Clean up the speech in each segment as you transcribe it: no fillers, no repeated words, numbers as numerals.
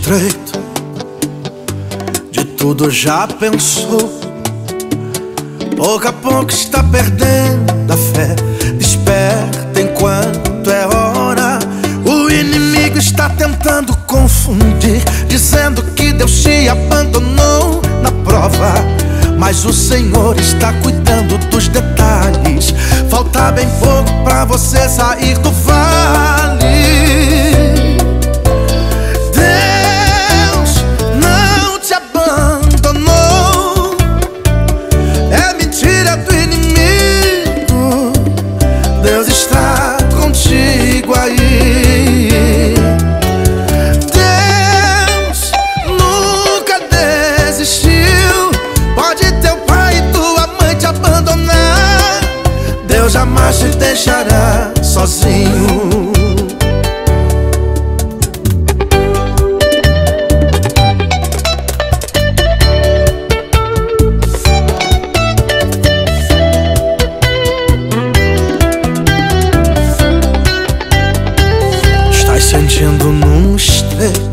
estreito de tudo já pensou. Pouco a pouco está perdendo a fé. Desperta enquanto é hora. O inimigo está tentando confundir, dizendo que Deus te abandonou na prova. Mas o Senhor está cuidando dos detalhes. Falta bem pouco pra você sair do vale. Deus não te abandonou. É mentira do inimigo. Deus está contigo aí. Deus nunca desistiu. Pode teu pai e tua mãe te abandonar, Deus jamais te deixará sozinho. Estás sentindo num estreito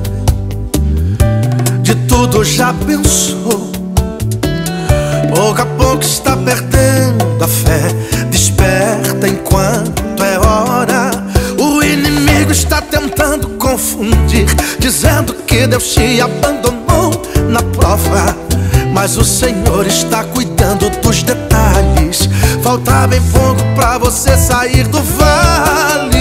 de tudo já pensou. Pouco a pouco está perdendo a fé. Desperta enquanto é hora. O inimigo está tentando confundir, dizendo que Deus te abandonou na prova. Mas o Senhor está cuidando dos detalhes. Falta bem pouco pra você sair do vale.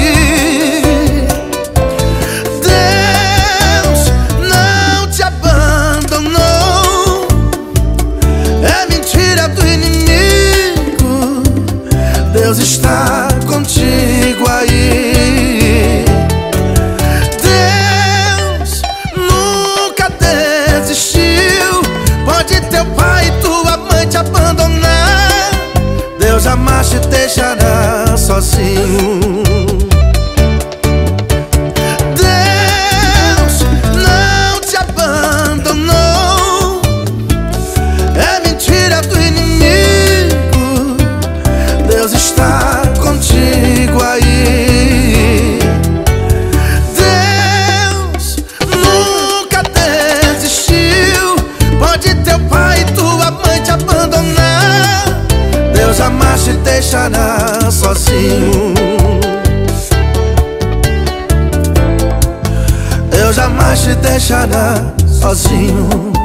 Deus não te abandonou. É mentira do inimigo. Deus está contigo aí. Deus nunca desistiu. Pode teu pai e tua mãe te abandonar, Deus jamais te deixará sozinho. Deus não te abandonou. É mentira do inimigo. Deus está contigo aí. Deus nunca desistiu. Pode teu pai e tua mãe te abandonar, Deus jamais te deixará sozinho. Deus jamais te deixará sozinho.